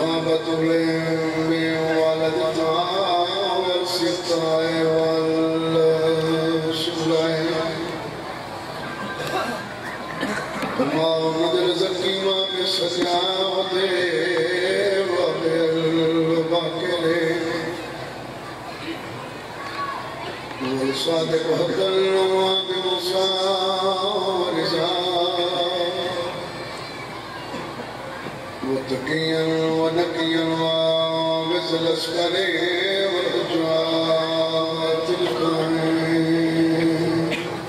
محبت العلم والدعاء والسقاء والشفاء محمد رزقی ماں بالسجاوت وبالباقر والصادق حقا وبموسى وتقيا ونقيا ومثل الأسفل والحجرات الكريم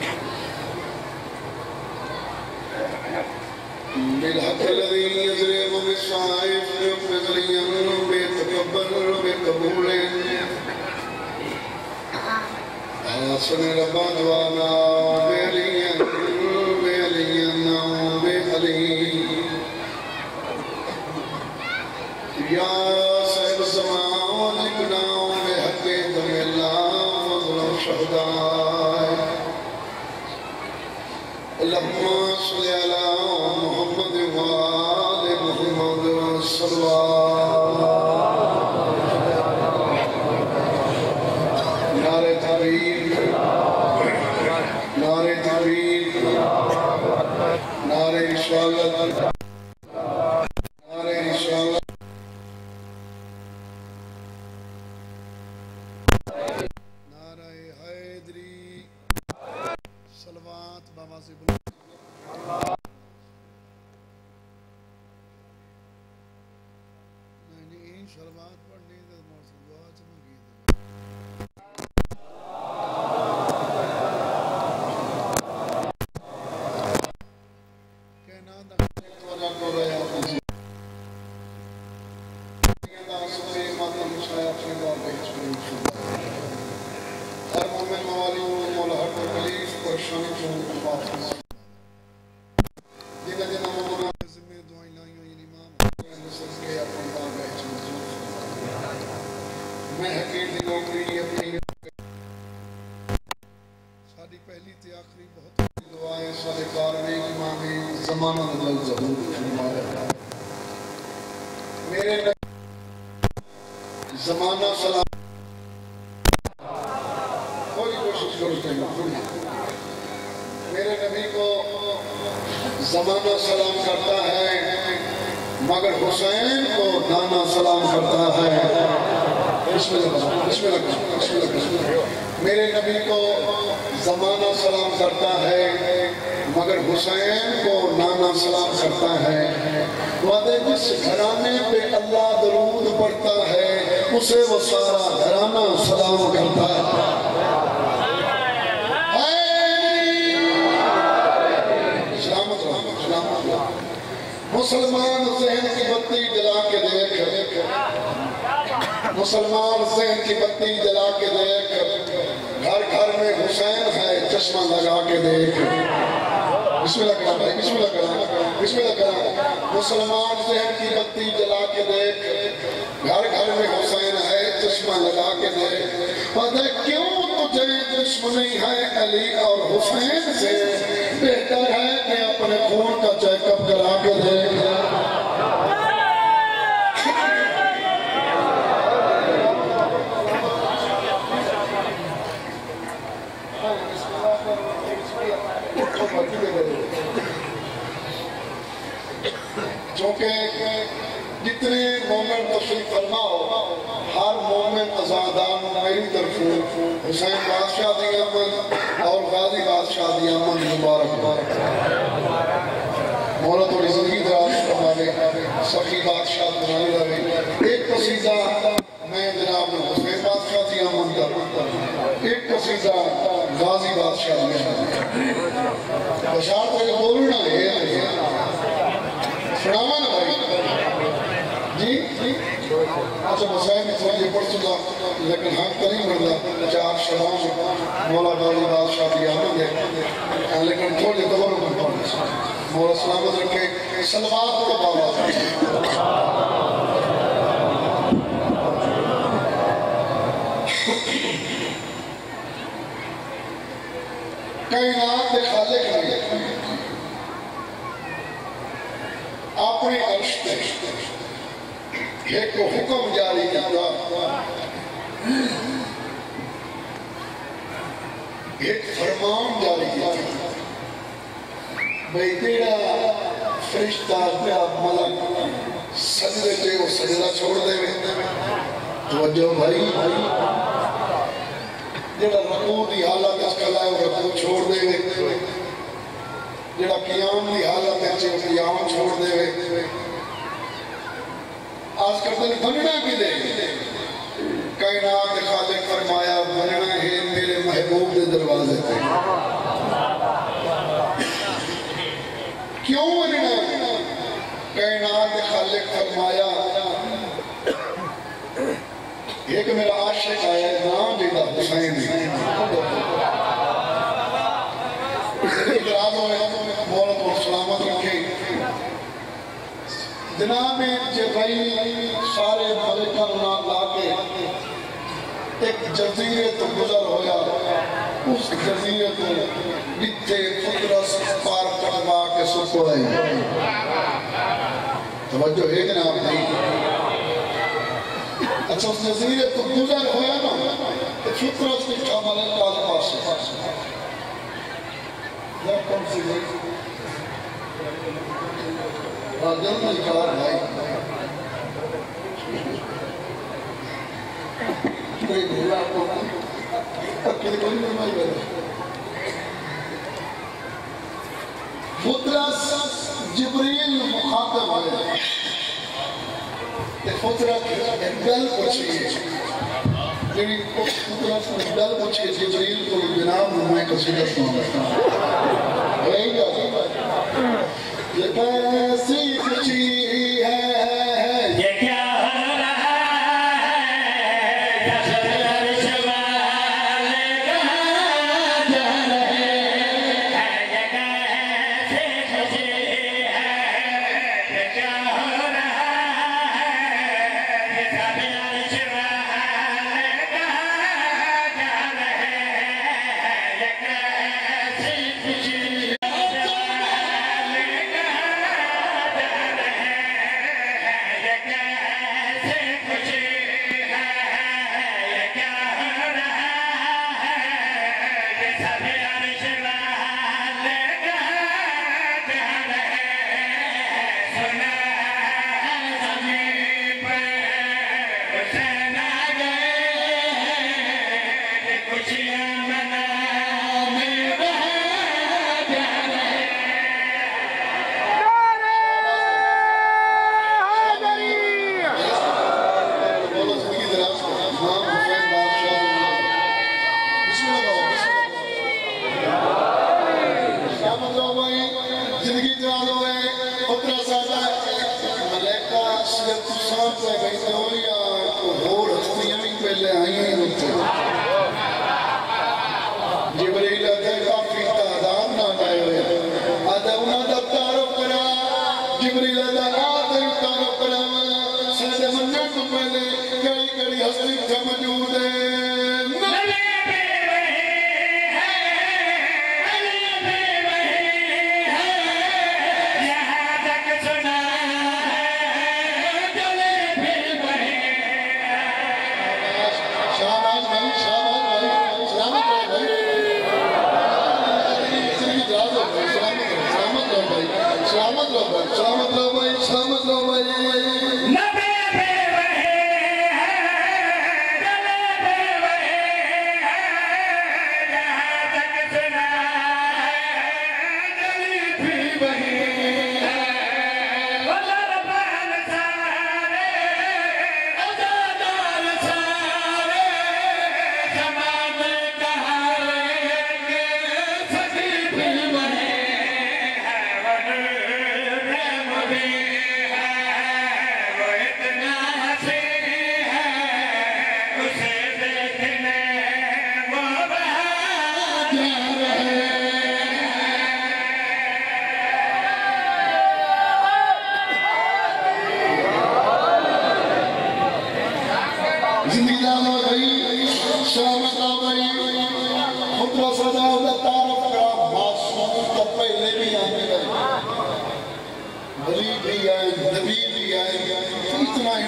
بالحق الذي يزرم بالصائف بفضليا بيتقبل بقبول حسن ربان وانا بأليا بألي يا سيد السماوات لكنا بحق دم الله فضل الشهداء اللهم صل على محمد وآل محمد صلى الله نعرہ تکبیر نعرہ تکبیر نعرہ رسالت نعرہ رسالت زمانہ سلام کوئی کوشش کرتے ہیں میرے نبی کو زمانہ سلام کرتا ہے مگر حسین کو نانا سلام کرتا ہے بسم اللہ میرے نبی کو زمانہ سلام کرتا ہے مگر حسین کو نانا سلام کرتا ہے وعدے جس گھرانے پہ اللہ درود پڑھتا ہے اسے وہ سارا گھرانہ سلام کرتا ہے مسلمان ذہن کی بتی جلا کے دیکھ مسلمان ذہن کی بتی جلا کے دیکھ گھر گھر میں حسین ہے چشمہ لگا کے دیکھ بسم اللہ کرام بھائی بسم اللہ کرام بسم اللہ کرام مسلمان ذہن کی بتی جلا کے دیکھ گھر گھر میں حسین ہے چشمہ لگا کے دیکھ پتہ کیوں تجھے دشمنی ہے علی اور حسین سے بہتر ہے کہ اپنے خون کا چیک اپ کرا کے دیکھ چونکہ جتنے مومن تشریف فرماؤ ہر مومن ازادان میری طرف حسین بادشاہ دی امن اور غازی بادشاہ دی امن مبارک مولا تو زندگی دراز فرماوے سخی بادشاہ بنانے لگے ایک قصیدہ میں جناب حسین بادشاہ دی امن در ایک قصیدہ غازی بادشاہ دی امن بشار تو یہ بولنا ہے سناما نا بھائی جی اچھا مسائل میں تھوڑی پڑھ چکا لیکن حق کریں مرلا چار شبان مولا غازی بادشاہ دی آمد ہے لیکن تھوڑی دبروں میں پڑھنے سے مولا سلامت رکھے سلوات کو بابا کائنات دے خالق نے اپنے عرش پہ ایک کو حکم جاری کیا، ایک فرمان جاری کیا، بھئی تیرا فرشتہ پہ ملک سجدے تے وہ سجدہ چھوڑ دے میں توجہ بھائی جڑا رکوع دی حالت اس کلا ہے وہ رکوع چھوڑ دے میں جڑا قیام دی حالت ہے وہ قیام چھوڑ دے میں آج کردن بننا کی دے کائنات خالق فرمایا بننا ہے میرے محبوب دے دروازے پہ کیوں بننا کائنات خالق فرمایا ایک میرا عاشق آیا نام دیدہ حسین ادراز ہوئے مولا تو سلامت رکھے جناب جبرائیل سارے ملکہ نہ لا کے ایک جزیرے تو گزر ہویا اس جزیرے تو بچے فطرس پار کروا کے سکو آئی توجہ ہے جناب نہیں اچھا اس جزیرے تو گزر ہویا نا فطرس کی کامل کال پاس یا کون سی گئی راجن نکار بھائی کوئی بھولا کو اکیلے کوئی نہیں مائی بھائی فطرس جبریل مخاطب ہے فطرت گل پوچھئے جنہی فطرت گل پوچھئے جبریل کو جناب میں قصیدہ سنتا وہی گا یہ کیسی خوشی ہے یہ کیا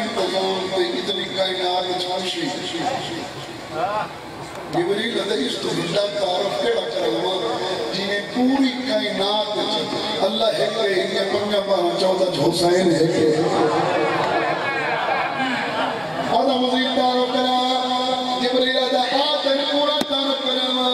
انتظام تے اتنی کائنات چھوشی جبریل علیہ تو بڑا تعارف کیڑا کروا جنہیں پوری کائنات اللہ ہے کہ یہ پنجا پانا چودہ حسین ہے کہ آدھا مزید تعارف کرا جبریل علیہ آتن پورا تعارف کرا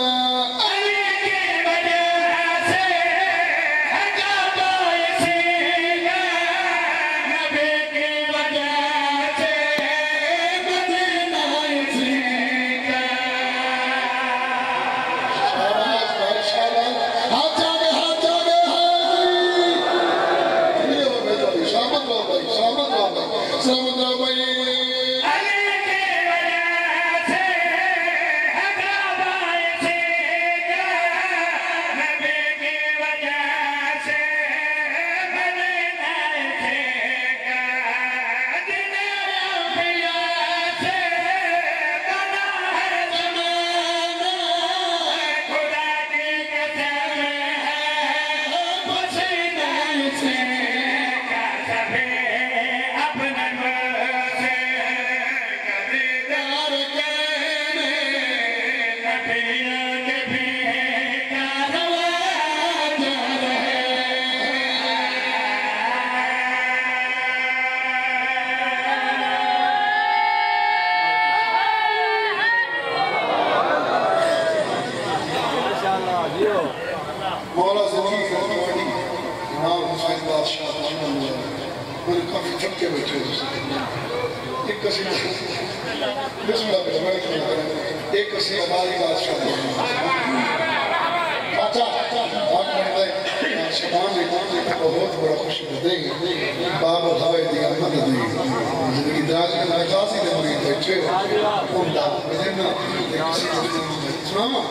مولا زمین فرمانی امام حسین بادشاہ رحمہ اللہ میں کافی تھک کے بیٹھے ایک قصیدہ بسم اللہ کریں ایک قصیدہ ہماری بادشاہ باچا بات کرنے شیطان نے بہت بڑا خوشی دے گی باب الہوائے دی احمد دی زندگی دراز میں نقاسی دے مرید بیٹھے اندہ بدھنا کسی سناما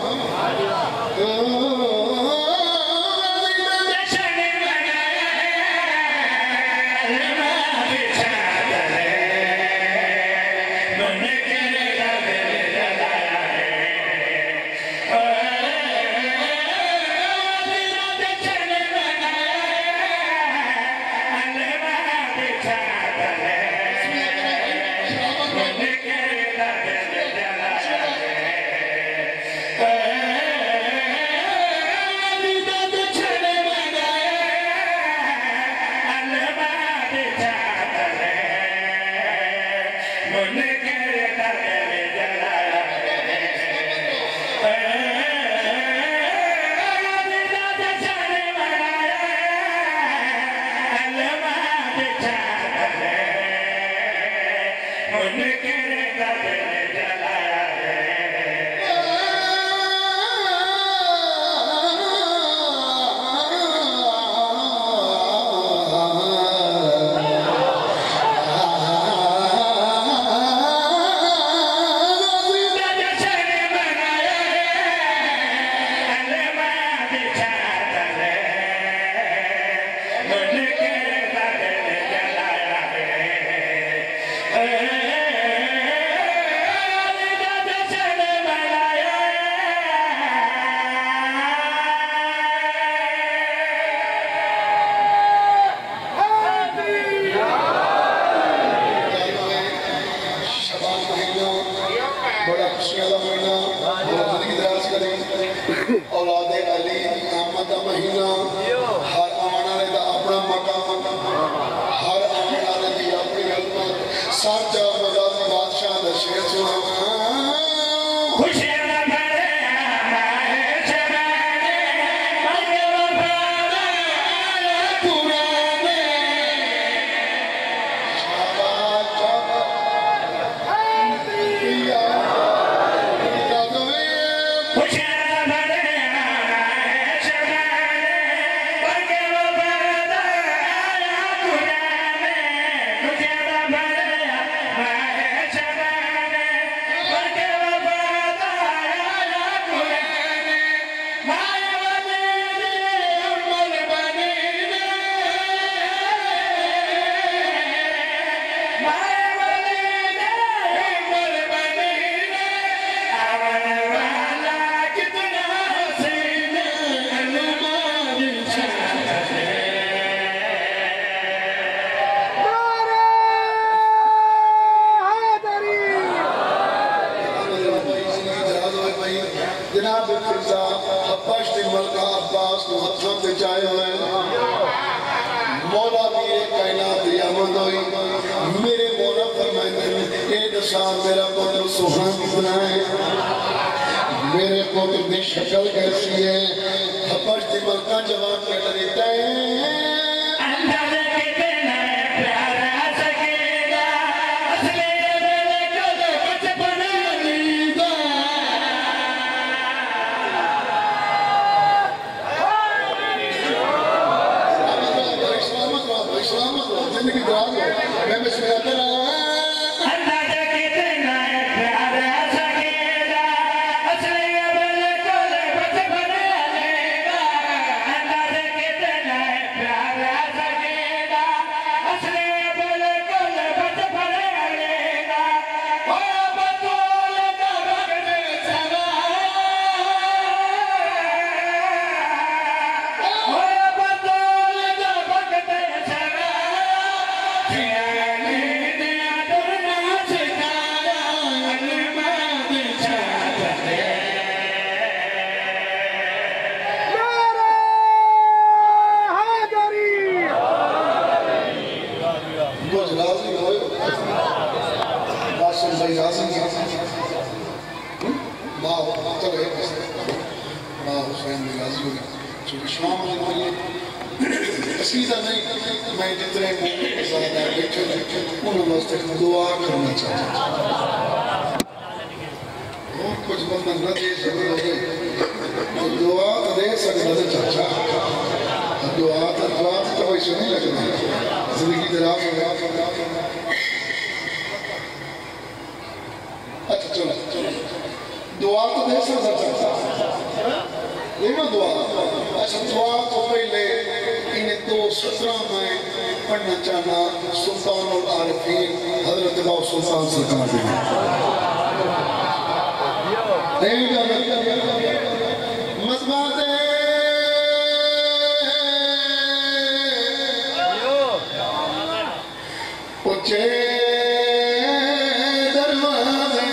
چاہے ہوئے مولا میرے کائنات دی آمد ہوئی میرے مولا فرمائے اے دسا میرا پتر سوہنا کتنا ہے میرے پتر دی شکل کیسی ہے حبش دی ملکہ جواب کر دیتا ہے اندازہ کتنا ہے پیارا سکے گا اصلے میرے کو دے بچپن لیدہ اسلامت ہو زندگی دعا دو میں بسم اللہ کر رہا ہوں اندازہ کتنا ہے پیارا سکے گا اصلے میرے کو دے بچپن لیدہ اندازہ کتنا ہے پیارا سکے گا اصلے میرے کو دے بچپن لیدہ او بطول کا بغد سوا او بطول کا بغد سوا خیالی دیا درنا سکایا علمات چاہتے کچھ راضی ہوئے قاسم بھائی راضی ہیں ماں چلو ایک بس ماں حسین بھی راضی ہوئی چونکہ شام میں ہوئی قصیدہ نہیں میں جتنے موقع کے ساتھ بیٹھے انہوں نے دعا کرنا چاہتا اور کچھ بندہ نہ دے سکتے ہوئے دعا تو دے سکتے ہوئے چاچا دعا تو ویسے نہیں لگنا زندگی دراز ہو گیا اچھا چلو دعا تو دے سکتا چاچا دیکھو دعا اچھا دعا تو پہلے انہیں 217 میں پڑھنا چاہنا سلطان العارفین حضرت باو سلطان سرکار دینا مذبات اچھے دروازے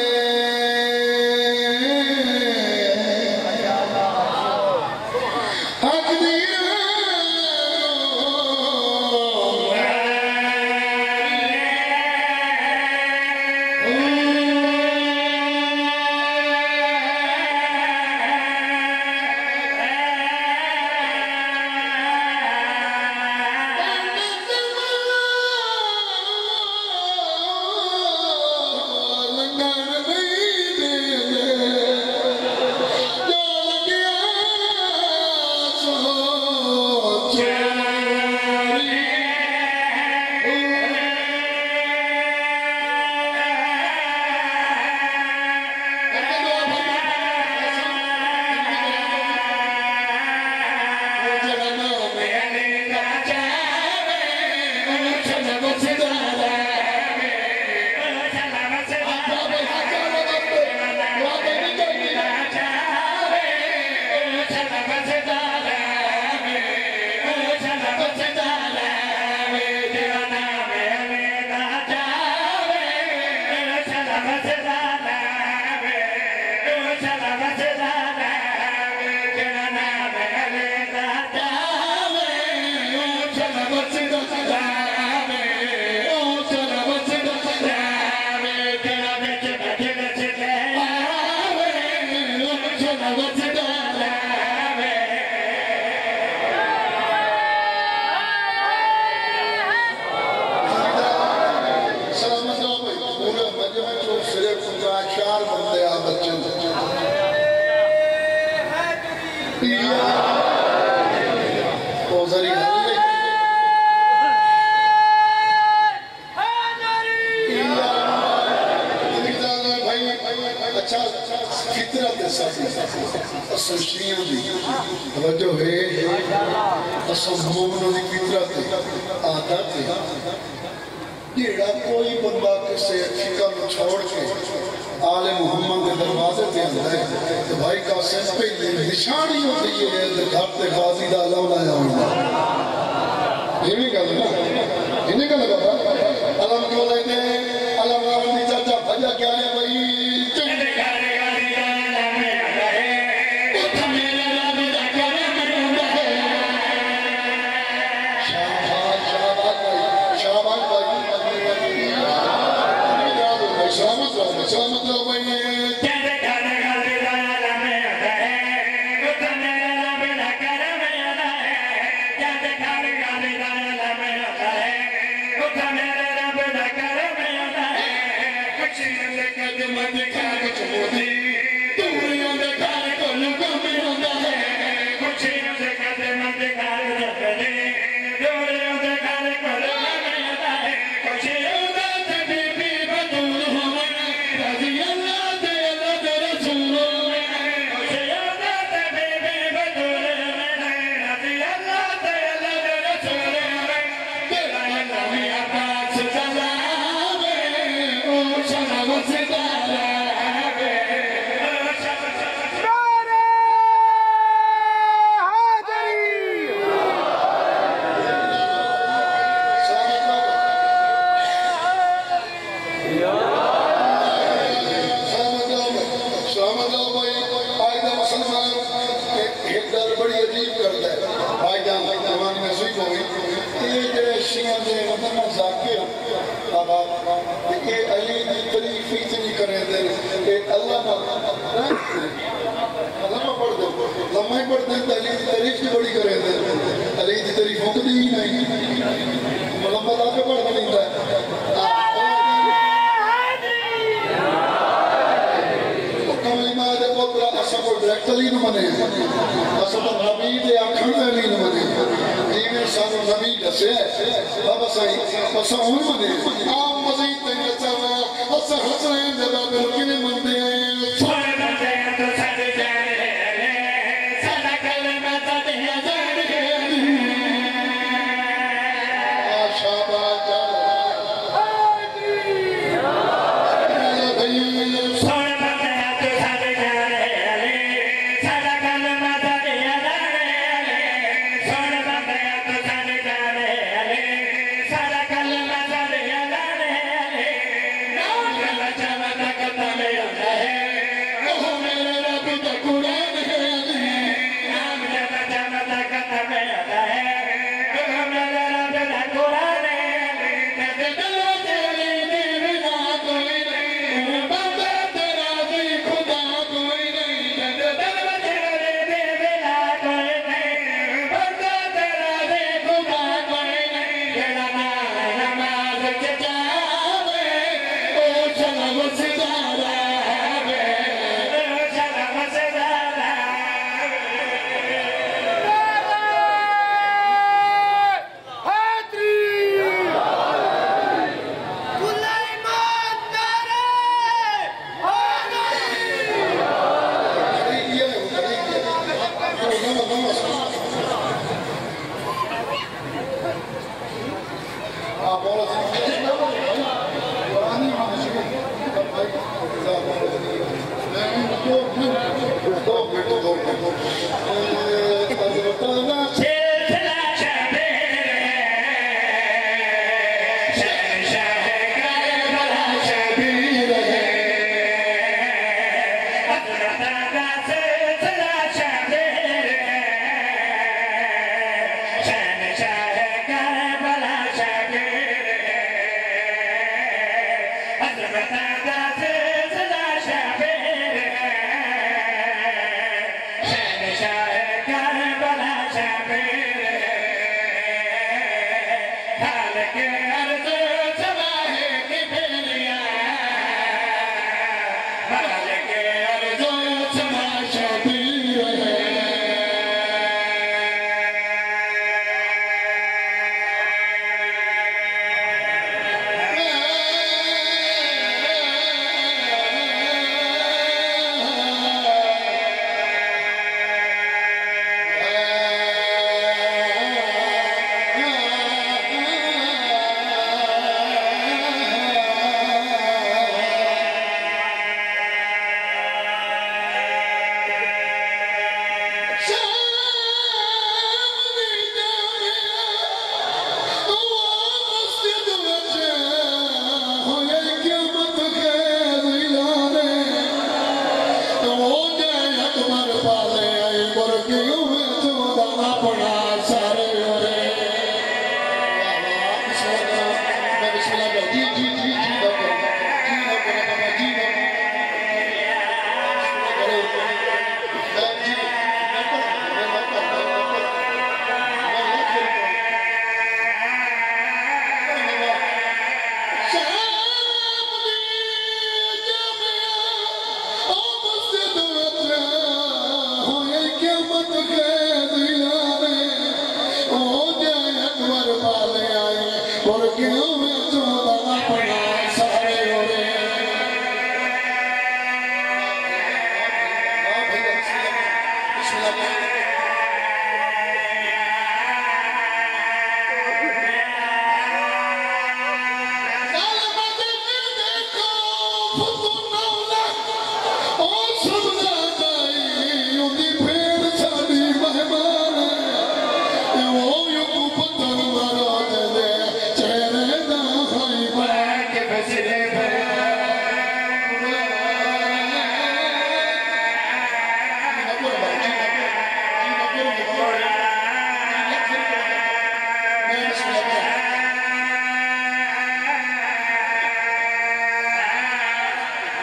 حق سنشریاں بھی توجہ ہے اسم مومنوں دی فطرت عادت ہے جیڑا کوئی بندہ کسے فکر کو چھوڑ کے آل محمد کے دروازے تے آندا ہے تو بھائی قاسم پہلی نشانی ہوتی ہے گھر تے غازی دا علم لایا ہوندا یہ بھی گل نا انہیں گل بابا علم کیوں لیتے علم لاون دی چرچا بھجا کیا ہے بھائی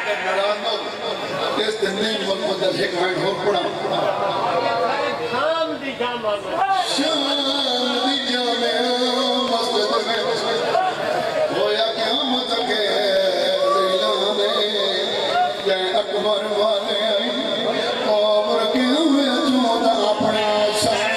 اس دن نہیں مقدس ایک ہائن ہو پڑا شام دی جامع مسجد میں ہویا قیامت کے زیلانے یا اکبر والے عمر کے ہوئے چودہ اپنا ساتھ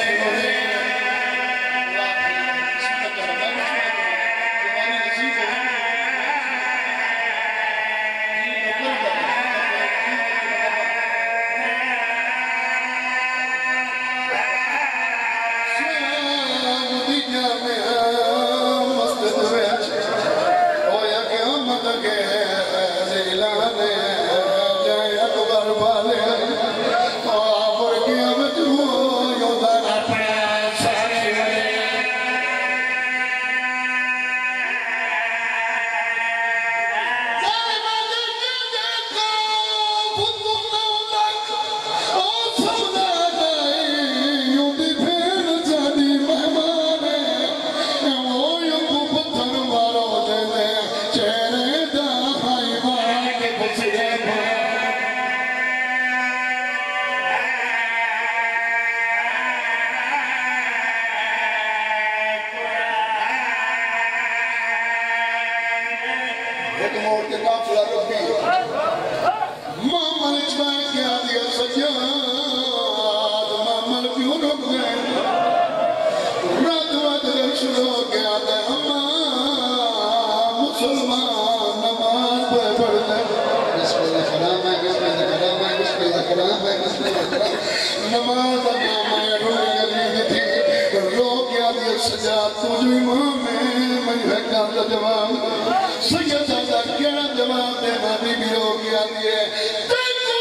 نماز نامہ روی تھی رو کیا دیا سجاد تجھو امام میں ہے کام جواب سید دادا کیا جواب دے بابی بھی رو کیا دیئے دیکھو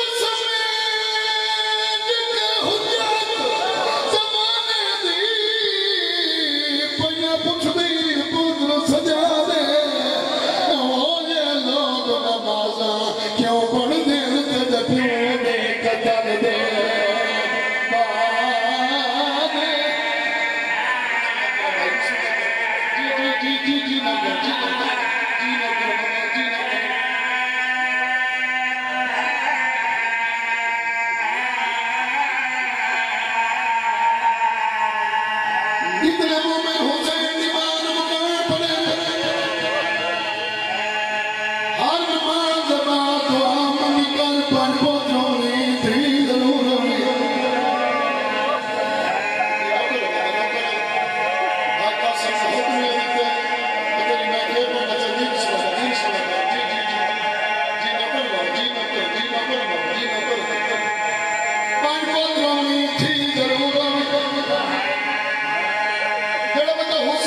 سمجھ کے حجت زمانے دی پہیا پچھ دی پودر سجا دے وہ یہ لوگ نمازاں کیوں پڑھ دین تے جتیوں دے قدر دے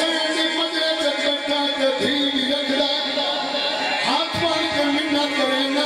حسین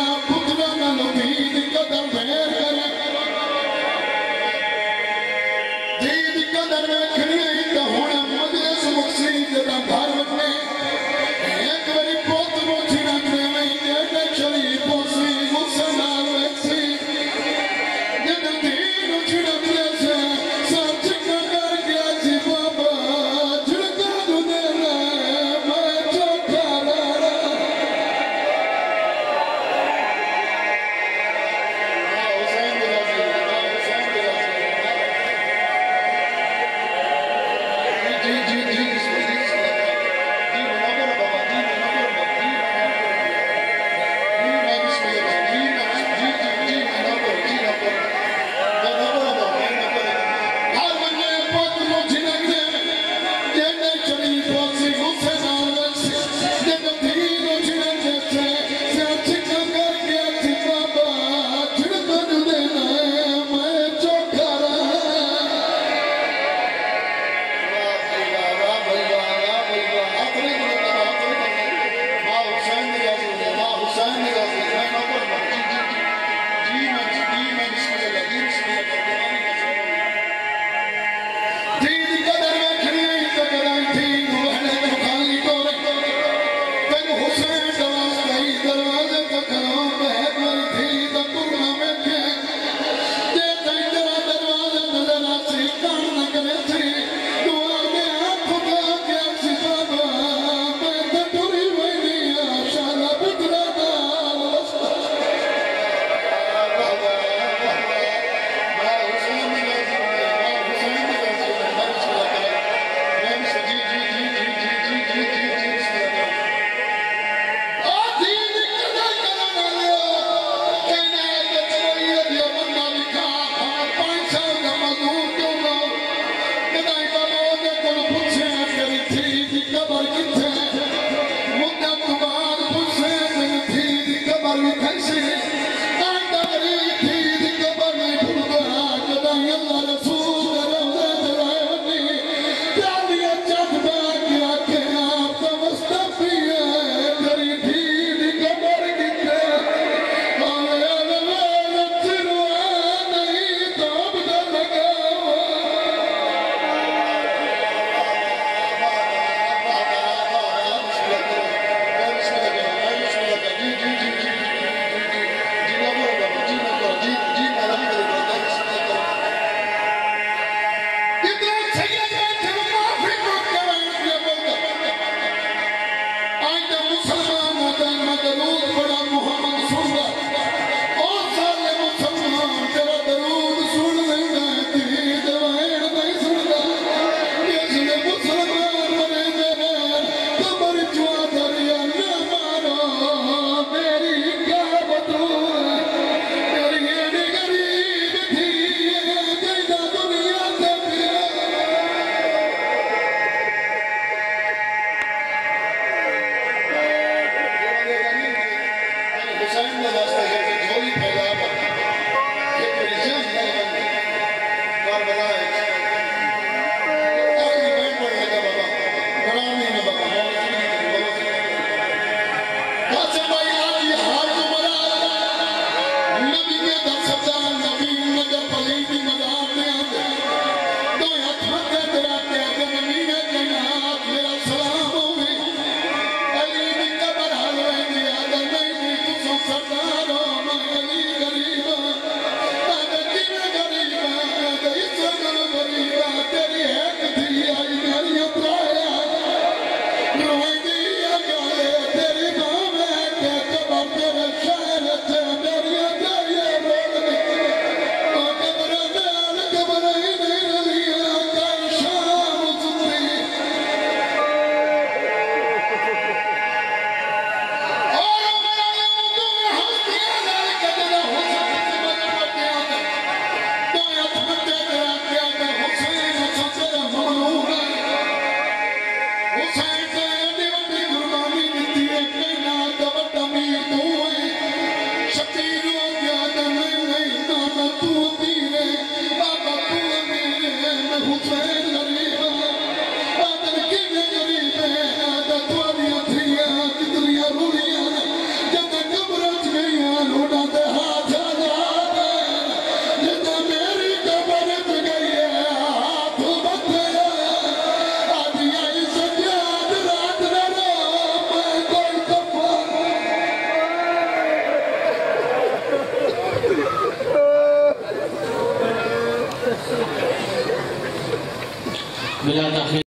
بلا تاخیر